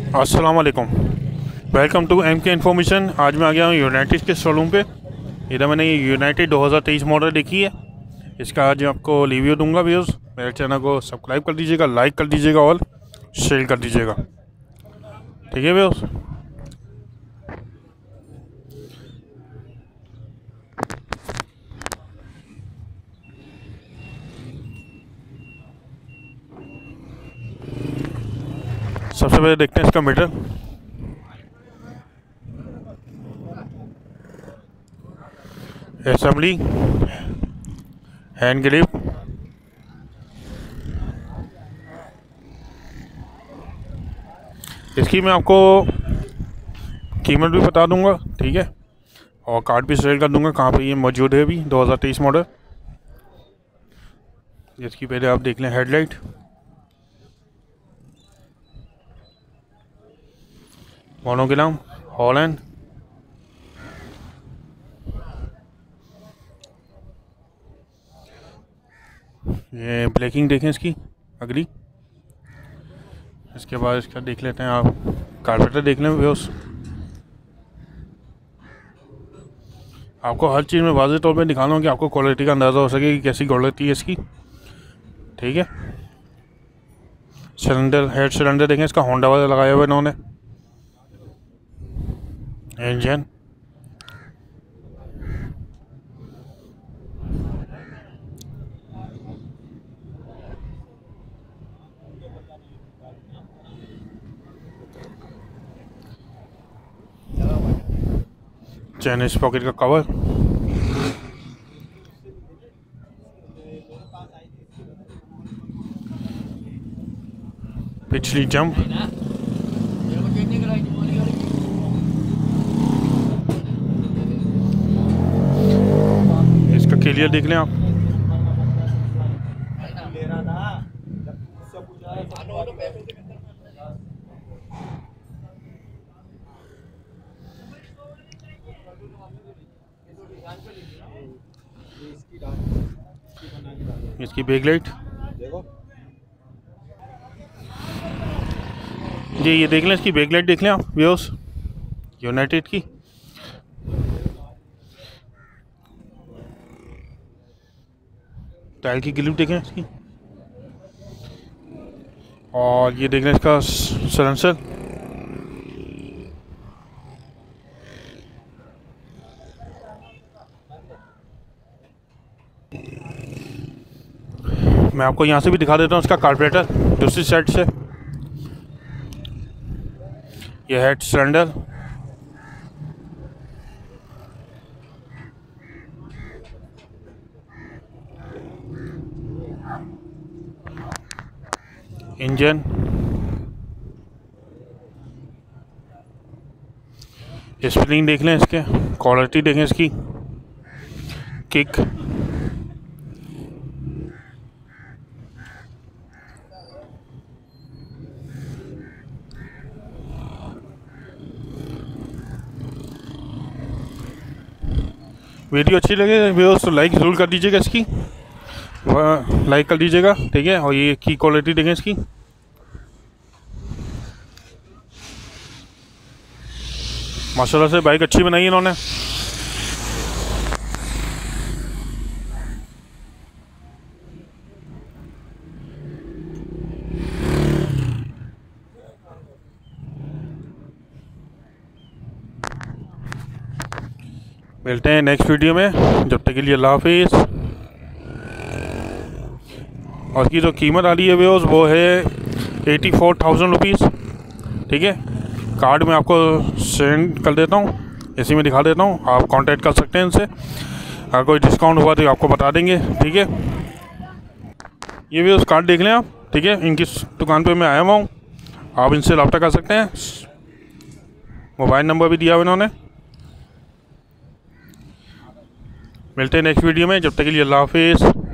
अस्सलाम वालेकुम। Welcome to M K information. आज मैं आ गया हूँ यूनाइटेड के शोरूम पे। इधर मैंने ये यूनाइटेड 2023 मॉडल देखी है। इसका आज आपको रिव्यू दूंगा व्यूज़। मेरे चैनल को सब्सक्राइब कर दीजिएगा, लाइक कर दीजिएगा और शेयर कर दीजिएगा। ठीक है व्यूज़। सबसे पहले देखते हैं इसका मीटर। असेंबली, हैंड ग्रिप, इसकी मैं आपको कीमत भी बता दूंगा, ठीक है, और कार्ड भी शेयर कर दूंगा कहाँ पे ये मौजूद है अभी 2023 मॉडल। इसकी पहले आप देख लें हेडलाइट, मोनोग्राम, हॉलैंड, ये ब्लैकिंग देखें इसकी अगली। इसके बाद इसका देख लेते हैं आप कार्पेटर देख लें व्यूअर्स। आपको हर चीज़ में वाज़ेह तौर पे दिखाना हो कि आपको क्वालिटी का अंदाज़ा हो सके कि कैसी क्वालिटी है इसकी, ठीक है। सिलेंडर, हेड सिलेंडर देखें इसका होंडा वाला लगाया हुआ इन्होंने। इंजन, चैन पॉकेट का कवर, पिछली जंप, इसका क्लियर देख लें आप। इसकी बैकलाइट जी, ये देख लें, इसकी बैकलाइट देख लें आप व्यूअर्स यूनाइटेड की। टायर की ग्रिप देखें इसकी, और ये देख लें इसका सलेंसर। मैं आपको यहाँ से भी दिखा देता हूँ इसका कार्बोरेटर दूसरी साइड से। ये हेड सिलेंडर, इंजन, स्प्रिंग देख लें इसके, क्वालिटी देखें इसकी, किक, वीडियो अच्छी लगे व्यूअर्स तो लाइक ज़रूर कर दीजिएगा इसकी, लाइक कर दीजिएगा, ठीक है। और ये की क्वालिटी देखें इसकी, माशाल्लाह से बाइक अच्छी बनाई है इन्होंने। मिलते हैं नेक्स्ट वीडियो में, जब तक के लिए अल्लाह हाफिज़। और इसकी जो कीमत आ रही है व्यूअर्स वो है 84,000 रुपीज़, ठीक है। कार्ड में आपको सेंड कर देता हूँ, इसी में दिखा देता हूँ, आप कांटेक्ट कर सकते हैं इनसे। अगर कोई डिस्काउंट हुआ तो आपको बता देंगे, ठीक है। ये व्यूअर्स कार्ड देख लें आप, ठीक है। इनकी दुकान पे मैं आया हुआ हूँ, आप इनसे रब्ता कर सकते हैं। मोबाइल नंबर भी दिया हुआ इन्होंने। मिलते हैं नेक्स्ट वीडियो में, जब तक के लिए अल्लाह हाफिज़।